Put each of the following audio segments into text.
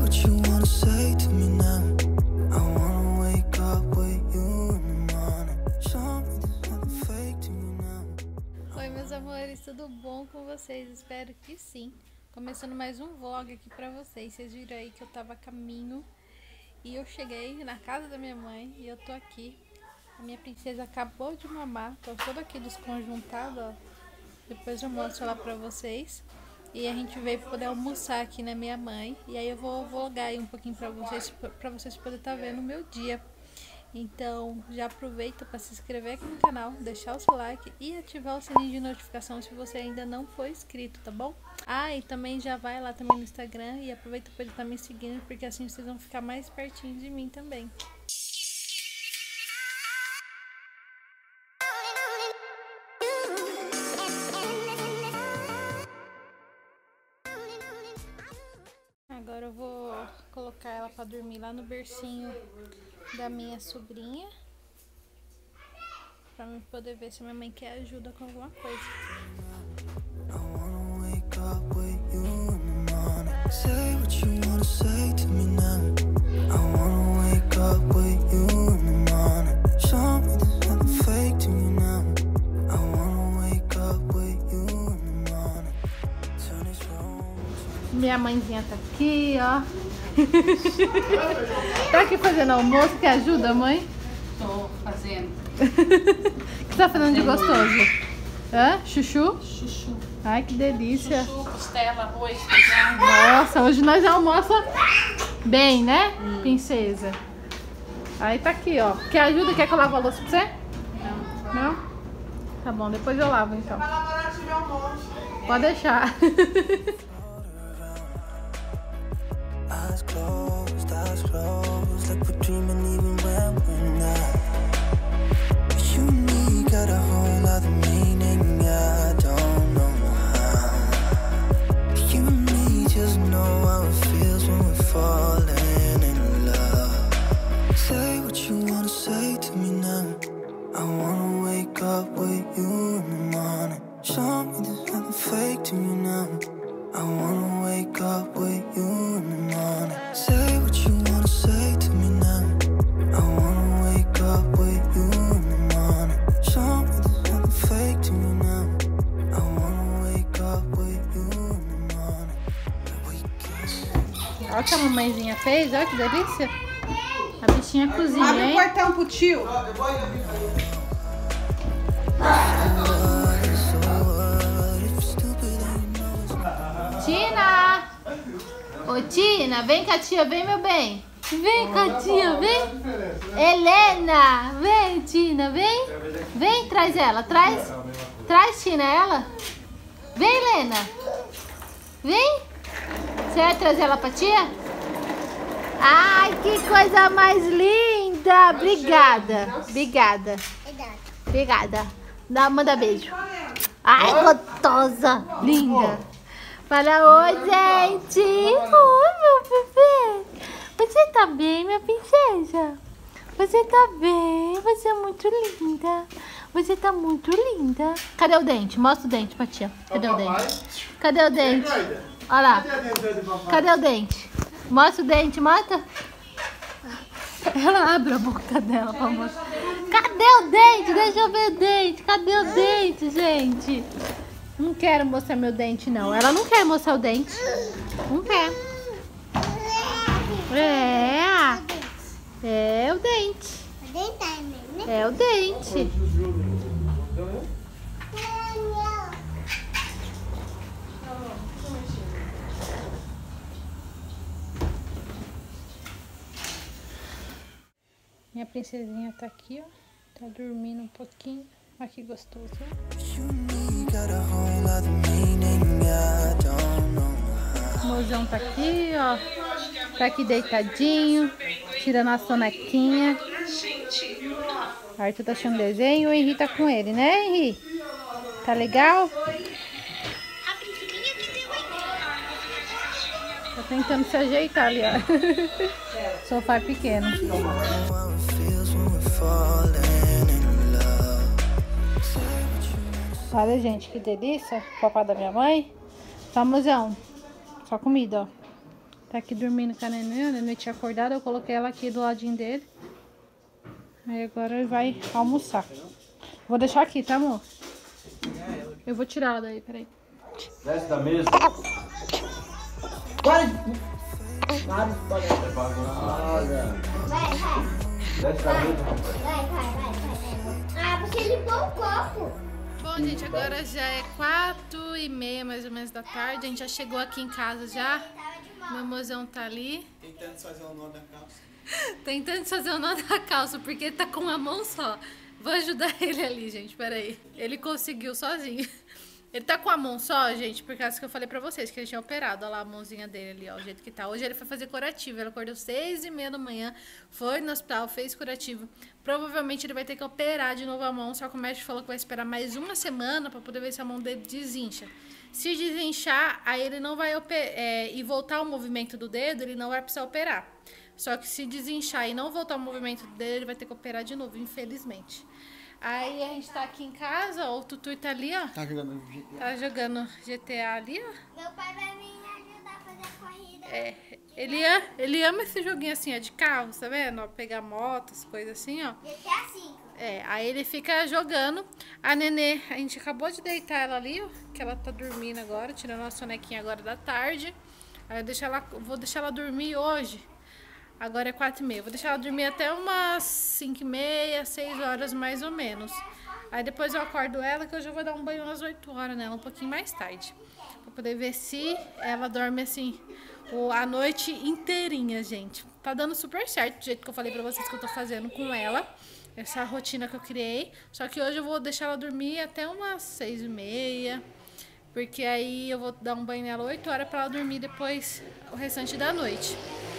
Oi, meus amores, tudo bom com vocês? Espero que sim. Começando mais um vlog aqui pra vocês. Vocês viram aí que eu tava a caminho e eu cheguei na casa da minha mãe e eu tô aqui. A minha princesa acabou de mamar, tô toda aqui desconjuntada, ó. Depois eu mostro lá pra vocês. E a gente veio pra poder almoçar aqui na minha mãe. E aí eu vou vlogar aí um pouquinho pra vocês poderem estar vendo o meu dia. Então já aproveita para se inscrever aqui no canal, deixar o seu like e ativar o sininho de notificação se você ainda não for inscrito, tá bom? Ah, e também já vai lá também no Instagram e aproveita para estar me seguindo, porque assim vocês vão ficar mais pertinho de mim também. Agora eu vou colocar ela para dormir lá no bercinho da minha sobrinha, pra mim poder ver se minha mãe quer ajuda com alguma coisa. Minha mãezinha tá aqui, ó. Tá aqui fazendo almoço, quer ajuda, mãe? Tô fazendo. O que tá fazendo de gostoso? Hã? Chuchu? Chuchu. Ai, que delícia. Chuchu, costela, arroz, feijão. Nossa, hoje nós almoçamos bem, né, princesa? Aí tá aqui, ó. Quer ajuda? Quer que eu lave a louça pra você? Não. Não? Tá bom, depois eu lavo então. Pode deixar. Eyes closed, like we're dreaming even when we're not. You and me got a whole other meaning, I don't know how. You and me just know how it feels when we're falling in love. Say what you wanna say to me now. I wanna wake up with you in the morning. Show me there's nothing fake to me now. I wanna wake up with you in the morning. Say what you wanna say to me now. I wanna wake up with you in the morning. Show me there's nothing fake to me now. I wanna wake up with you in the morning. Olha o que a mamãezinha fez, olha que delícia. A bichinha cozinha, Abre hein? o portão pro tio. Tina! Ô Tina, vem com a tia, vem meu bem. Vem com a tia, vem. Helena, vem Tina, vem. Vem, traz ela, traz. Traz Tina, ela. Vem Helena. Vem. Você vai trazer ela pra tia? Ai, que coisa mais linda. Obrigada, obrigada. Obrigada. Manda beijo. Ai, gostosa, linda. Fala, oi, gente. Oi, meu bebê. Você tá bem, minha princesa? Você tá bem? Você é muito linda. Você tá muito linda. Cadê o dente? Mostra o dente pra tia. Cadê o dente? Cadê o dente? Olha lá. Cadê o dente? Mostra o dente, mata. Ela abre a boca dela pra mostrar. Cadê o dente? Deixa eu ver o dente. Cadê o dente, gente? Não quero mostrar meu dente, não. Ela não quer mostrar o dente. Não quer. É o dente. É o dente. Minha princesinha tá aqui, ó. Tá dormindo um pouquinho. Olha que gostoso. O mozão tá aqui, ó. Tá aqui deitadinho, tirando a sonequinha. O Arthur tá achando desenho e o Henri tá com ele, né, Henri? Tá legal? Tá tentando se ajeitar ali, ó. O sofá é pequeno. Olha, gente, que delícia. O papai da minha mãe. Tá, mozão? Só comida, ó. Tá aqui dormindo com a neném tinha acordado, eu coloquei ela aqui do ladinho dele. Aí agora ele vai almoçar. Vou deixar aqui, tá, amor? Eu vou tirar ela daí, peraí. Desce da mesa. Vai. Desce da mesa, rapaz. Vai. Ah, você limpou o copo. Bom, gente, agora já é 4h30 mais ou menos da tarde. A gente já chegou aqui em casa já. Meu mozão tá ali. Tentando fazer o nó da calça. Tentando fazer o nó da calça, porque ele tá com uma mão só. Vou ajudar ele ali, gente, peraí. Ele conseguiu sozinho. Ele tá com a mão só, gente, por causa que eu falei pra vocês que ele tinha operado. Olha lá a mãozinha dele ali, ó, o jeito que tá. Hoje ele foi fazer curativo, ele acordou 6h30 da manhã, foi no hospital, fez curativo. Provavelmente ele vai ter que operar de novo a mão, só que o médico falou que vai esperar mais uma semana pra poder ver se a mão dele desincha. Se desinchar, aí ele não vai e voltar o movimento do dedo, ele não vai precisar operar. Só que se desinchar e não voltar o movimento dele, ele vai ter que operar de novo, infelizmente. Aí a gente tá aqui em casa, ó, o Tutu tá ali, ó. Tá jogando GTA. Tá jogando GTA ali, ó. Meu pai vai me ajudar a fazer a corrida. É, ele ama esse joguinho assim, ó, de carro, tá vendo? Ó, pegar motos, coisas assim, ó. GTA 5. É, aí ele fica jogando. A Nenê, a gente acabou de deitar ela ali, ó, que ela tá dormindo agora, tirando a sonequinha agora da tarde. Aí vou deixar ela dormir hoje. Agora é 4h30. Vou deixar ela dormir até umas 5h30, 6 horas mais ou menos. Aí depois eu acordo ela, que eu já vou dar um banho às 8 horas nela, um pouquinho mais tarde. Pra poder ver se ela dorme assim a noite inteirinha, gente. Tá dando super certo, do jeito que eu falei pra vocês que eu tô fazendo com ela. Essa rotina que eu criei. Só que hoje eu vou deixar ela dormir até umas 6h30. Porque aí eu vou dar um banho nela 8 horas pra ela dormir depois o restante da noite.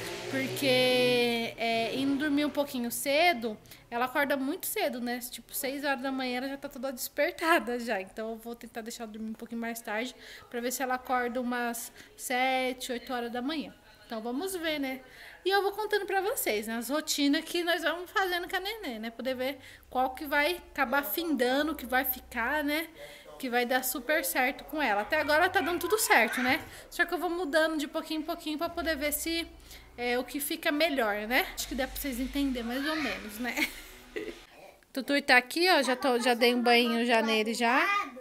Porque indo dormir um pouquinho cedo, ela acorda muito cedo, né? Tipo, 6 horas da manhã ela já tá toda despertada já. Então eu vou tentar deixar ela dormir um pouquinho mais tarde pra ver se ela acorda umas 7, 8 horas da manhã. Então vamos ver, né? E eu vou contando pra vocês, né? As rotinas que nós vamos fazendo com a neném, né? Poder ver qual que vai acabar findando, que vai ficar, né? Que vai dar super certo com ela. Até agora tá dando tudo certo, né? Só que eu vou mudando de pouquinho em pouquinho pra poder ver se o que fica melhor, né? Acho que dá pra vocês entenderem mais ou menos, né? Tutu tá aqui, ó. Já dei um banho já nele já.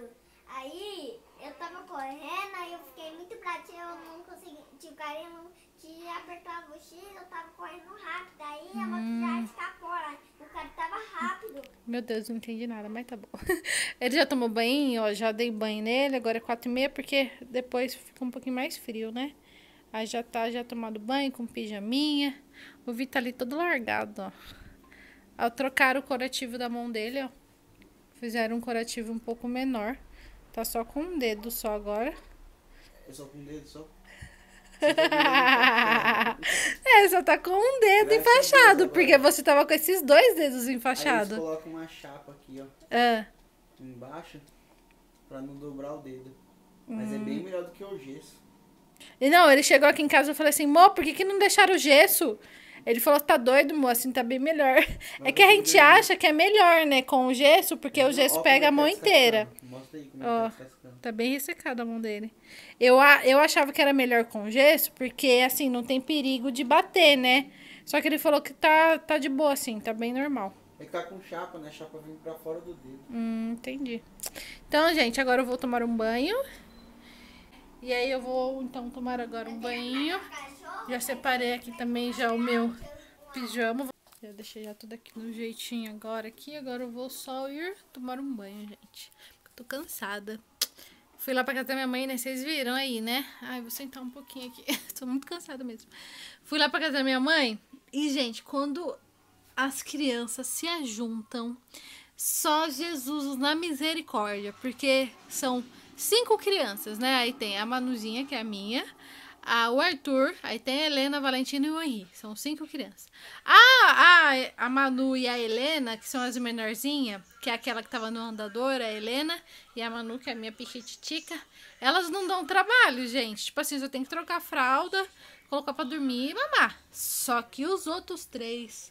Aí eu tava correndo, aí eu fiquei muito pratinha, eu não consegui, tipo, o carinho de apertar a mochila, eu tava correndo rápido, aí a moto já escapou, o cara tava rápido. Meu Deus, não entendi nada, mas tá bom. Ele já tomou banho, ó, já dei banho nele, agora é 4h30, porque depois fica um pouquinho mais frio, né? Aí já tomado banho com pijaminha. O Vi tá ali todo largado, ó. Ao trocar o curativo da mão dele, ó. Fizeram um curativo um pouco menor. Tá só com um dedo só agora. É só com o dedo, só? Só tá com um dedo enfaixado, porque você tava com esses 2 dedos enfaixados. Aí eles colocam uma chapa aqui, ó. Embaixo, pra não dobrar o dedo. Mas é bem melhor do que o gesso. E não, ele chegou aqui em casa e eu falei assim, Mô, por que não deixaram o gesso? Ele falou, tá doido, Mô, assim tá bem melhor. É que a gente acha que é melhor, né, com o gesso, porque o gesso pega a mão inteira. Mostra aí como Ó, é que tá descascando. tá bem ressecada a mão dele. Eu achava que era melhor com gesso, porque assim, não tem perigo de bater, né? Só que ele falou que tá de boa assim, tá bem normal. É que tá com chapa, né? A chapa vem pra fora do dedo. Entendi. Então, gente, agora eu vou tomar um banho. E aí eu vou, então, tomar agora um banho. Já separei aqui também já o meu pijama. Já deixei já tudo aqui no jeitinho agora aqui. Agora eu vou só ir tomar um banho, gente. Eu tô cansada. Fui lá pra casa da minha mãe, né? Vocês viram aí, né? Ai, vou sentar um pouquinho aqui. Tô muito cansada mesmo. Fui lá pra casa da minha mãe. E, gente, quando as crianças se ajuntam, só Jesus na misericórdia. Porque são 5 crianças, né? Aí tem a Manuzinha, que é a minha, o Arthur, aí tem a Helena, a Valentina e o Henri. São 5 crianças. A Manu e a Helena, que são as menorzinhas, que é aquela que tava no andador, a Helena, e a Manu, que é a minha pichititica, elas não dão trabalho, gente. Tipo assim, eu tenho que trocar a fralda, colocar pra dormir e mamar. Só que os outros 3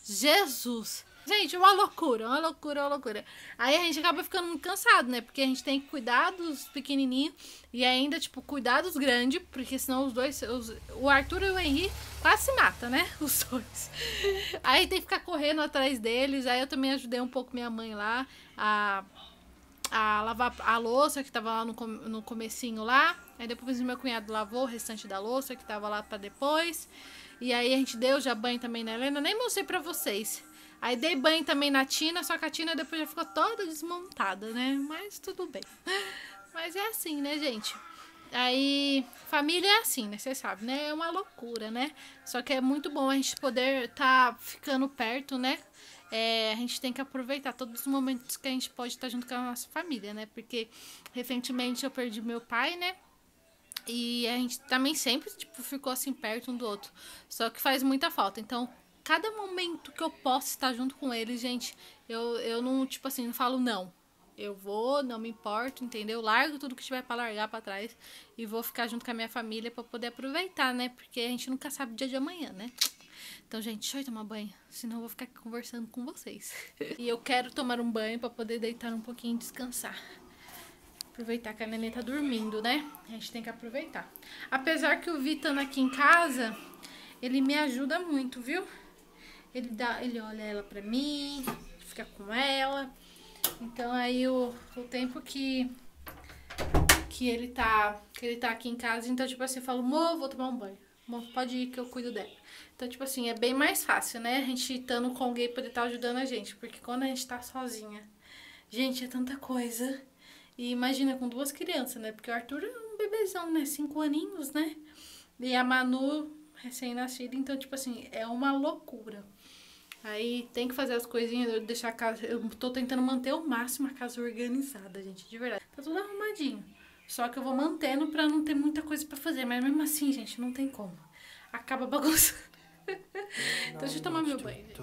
Jesus! Gente, uma loucura, uma loucura, uma loucura. Aí a gente acaba ficando muito cansado, né? Porque a gente tem que cuidar dos pequenininhos e ainda, tipo, cuidar dos grandes, porque senão os dois, o Arthur e o Henry quase se matam, né? Os dois. Aí tem que ficar correndo atrás deles. Aí eu também ajudei um pouco minha mãe lá a lavar a louça que tava lá no comecinho lá. Aí depois o meu cunhado lavou o restante da louça que tava lá pra depois. E aí a gente deu já banho também na Helena. Nem mostrei pra vocês. Aí dei banho também na Tina, só que a Tina depois já ficou toda desmontada, né? Mas tudo bem. Mas é assim, né, gente? Aí, família é assim, né? Vocês sabem, né? É uma loucura, né? Só que é muito bom a gente poder tá ficando perto, né? A gente tem que aproveitar todos os momentos que a gente pode estar junto com a nossa família, né? Porque recentemente eu perdi meu pai, né? E a gente também sempre, tipo, ficou assim perto um do outro. Só que faz muita falta. Então, cada momento que eu posso estar junto com eles, gente, eu não, tipo assim, não falo não. Eu vou, não me importo, entendeu? Largo tudo que tiver pra largar pra trás e vou ficar junto com a minha família pra poder aproveitar, né? Porque a gente nunca sabe o dia de amanhã, né? Então, gente, deixa eu tomar banho, senão eu vou ficar aqui conversando com vocês. E eu quero tomar um banho pra poder deitar um pouquinho e descansar. Aproveitar que a neném tá dormindo, né? A gente tem que aproveitar. Apesar que o Vitano aqui em casa, ele me ajuda muito, viu? Ele olha ela pra mim, fica com ela. Então aí o tempo que ele tá aqui em casa, então tipo assim, eu falo, amor, vou tomar um banho. Amor, pode ir que eu cuido dela. Então tipo assim, é bem mais fácil, né? A gente estando com alguém poder estar ajudando a gente. Porque quando a gente tá sozinha, gente, é tanta coisa. E imagina com 2 crianças, né? Porque o Arthur é um bebezão, né? 5 aninhos, né? E a Manu recém-nascida, então tipo assim, é uma loucura. Aí tem que fazer as coisinhas, deixar a casa... Eu tô tentando manter ao máximo a casa organizada, gente, de verdade. Tá tudo arrumadinho. Só que eu vou mantendo pra não ter muita coisa pra fazer. Mas mesmo assim, gente, não tem como. Acaba bagunçando. Então deixa eu tomar meu banho, gente.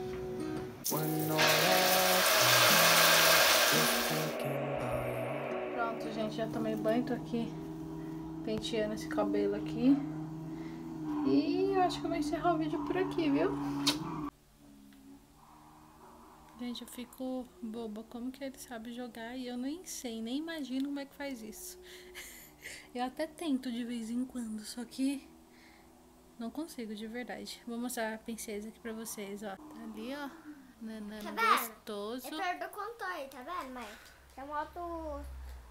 Pronto, gente, já tomei banho. Tô aqui penteando esse cabelo aqui. E eu acho que eu vou encerrar o vídeo por aqui, viu? Gente, eu fico boba, como que ele sabe jogar e eu nem sei, nem imagino como é que faz isso. Eu até tento de vez em quando, só que não consigo, de verdade. Vou mostrar a princesa aqui pra vocês, ó. Tá ali, ó, nanana, tá gostoso. Eu perdi o controle, tá vendo, mãe? Eu boto...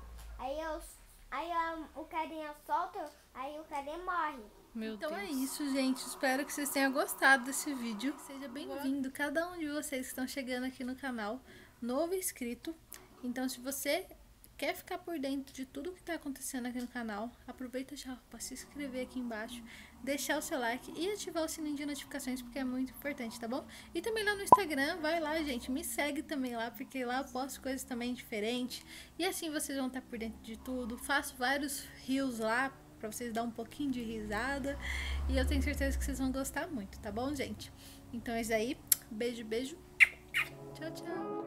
Aí o carinha solta, aí o carinha morre. Meu Deus. Então é isso, gente. Espero que vocês tenham gostado desse vídeo. Seja bem-vindo, cada um de vocês que estão chegando aqui no canal, novo inscrito. Então, se você quer ficar por dentro de tudo que está acontecendo aqui no canal, aproveita já para se inscrever aqui embaixo, deixar o seu like e ativar o sininho de notificações, porque é muito importante, tá bom? E também lá no Instagram, vai lá, gente, me segue também lá, porque lá eu posto coisas também diferentes. E assim vocês vão estar por dentro de tudo. Faço vários reels lá, pra vocês dar um pouquinho de risada. E eu tenho certeza que vocês vão gostar muito, tá bom, gente? Então é isso aí. Beijo, beijo. Tchau, tchau.